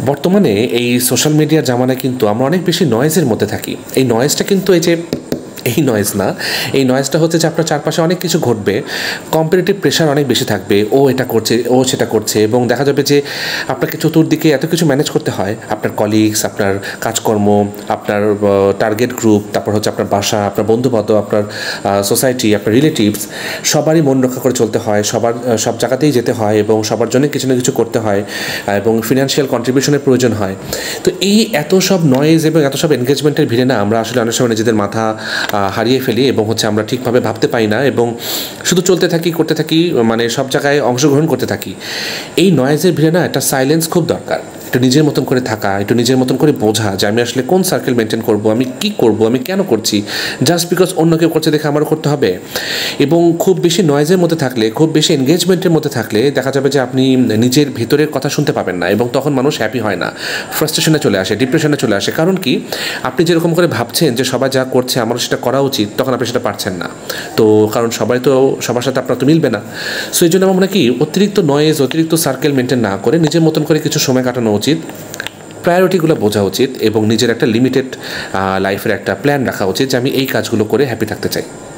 বর্তমানে এই সোশ্যাল মিডিয়ার জামানায় কিন্তু আমরা অনেক বেশি নয়েজের মধ্যে থাকি। এই নয়েজটা কিন্তু এই নয়েজ না, এই নয়েজটা হচ্ছে যে আপনার চারপাশে অনেক কিছু ঘটবে, কম্পিটিটিভ প্রেশার অনেক বেশি থাকবে, ও এটা করছে, ও সেটা করছে, এবং দেখা যাবে যে আপনাকে চতুর্দিকে এত কিছু ম্যানেজ করতে হয়। আপনার কলিগস, আপনার কাজকর্ম, আপনার টার্গেট গ্রুপ, তারপর হচ্ছে আপনার বাসা, আপনার বন্ধুবান্ধব, আপনার সোসাইটি, আপনার রিলেটিভস, সবারই মন রক্ষা করে চলতে হয়, সব জায়গাতেই যেতে হয় এবং সবার জন্য কিছু না কিছু করতে হয়, এবং ফিনান্সিয়াল কন্ট্রিবিউশনের প্রয়োজন হয়। তো এই এত সব নয়েজ এবং এত সব এনগেজমেন্টের ভিড়ে না আমরা আসলে অনেক সময় নিজেদের মাথা হারিয়ে ফেলি এবং হচ্ছে আমরা ঠিকভাবে ভাবতে পারি না এবং শুধু চলতে থাকি, করতে থাকি, মানে সব জায়গায় অংশগ্রহণ করতে থাকি। এই নয়েজের ভিড়ে না একটা সাইলেন্স খুব দরকার, একটু নিজের মতন করে থাকা, একটু নিজের মতন করে বোঝা যে আমি আসলে কোন সার্কেল মেনটেন করব, আমি কি করব, আমি কেন করছি, জাস্ট বিকজ অন্য কেউ করছে দেখে আমারও করতে হবে। এবং খুব বেশি নয়েজের মধ্যে থাকলে, খুব বেশি এনগেজমেন্টের মধ্যে থাকলে দেখা যাবে যে আপনি নিজের ভিতরের কথা শুনতে পাবেন না এবং তখন মানুষ হ্যাপি হয় না, ফ্রাস্ট্রেশনে চলে আসে, ডিপ্রেশনে চলে আসে। কারণ কি, আপনি যেরকম করে ভাবছেন যে সবাই যা করছে আমারও সেটা করা উচিত, তখন আপনি সেটা পারছেন না। তো কারণ সবাই তো সবার সাথে আপনার তো মিলবে না। সো এই জন্য আমার মনে হয় কি, অতিরিক্ত নয়েজ, অতিরিক্ত সার্কেল মেনটেন না করে নিজের মতন করে কিছু সময় কাটানো উচিত, প্রায়োরিটিগুলো বোঝা উচিত এবং নিজের একটা লিমিটেড লাইফের একটা প্ল্যান রাখা উচিত যে আমি এই কাজগুলো করে হ্যাপি থাকতে চাই।